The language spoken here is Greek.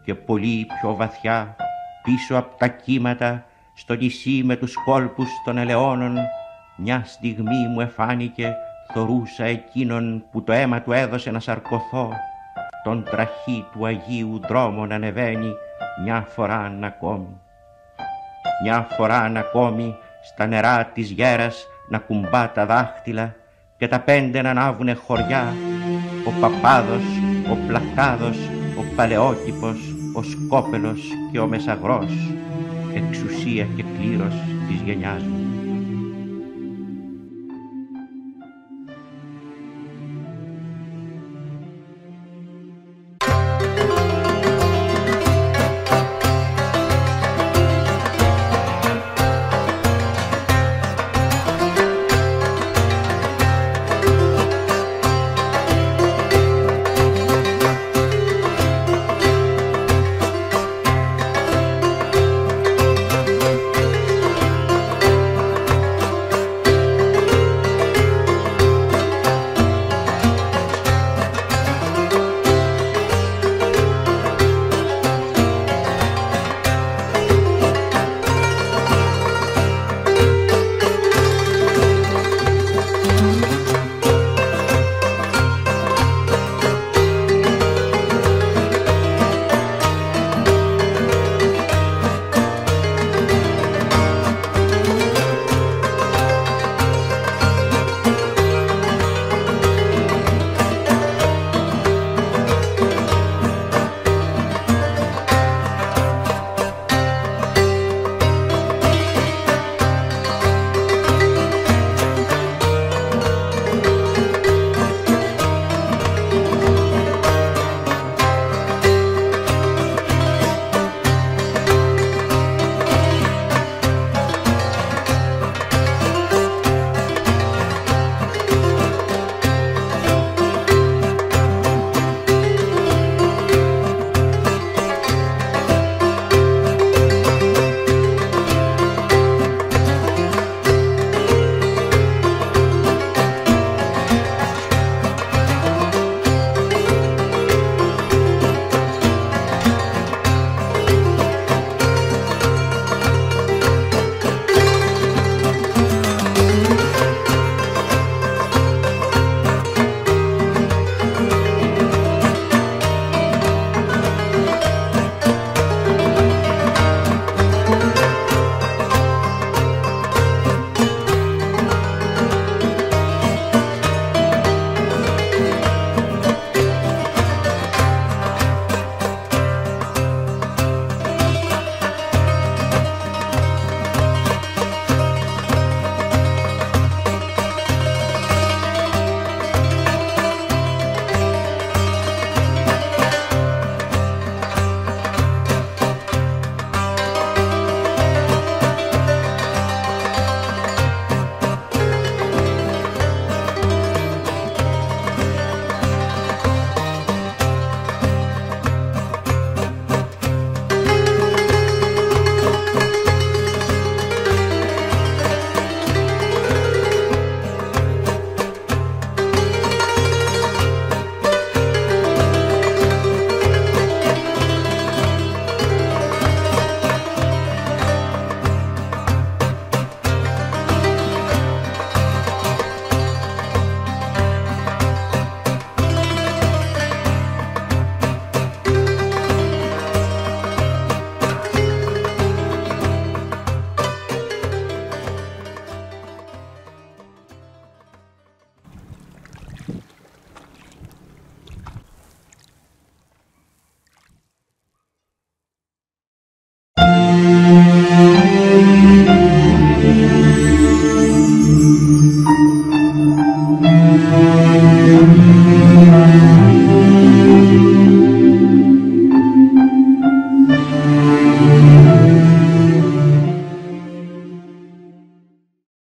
και πολύ πιο βαθιά, πίσω από τα κύματα, στο νησί με τους κόλπους των ελαιώνων, μια στιγμή μου εφάνηκε, θωρούσα εκείνον που το αίμα του έδωσε να σαρκωθώ, τον τραχή του Αγίου δρόμο να ανεβαίνει μια φορά ακόμη. Μια φορά ακόμη στα νερά της Γέρας να κουμπά τα δάχτυλα και τα 5 να ανάβουνε χωριά, ο Παπάδος, ο Πλακάδος, ο Παλαιότυπος, ο Σκόπελος και ο Μεσαγρός, εξουσία και κλήρος της γενιάς μου.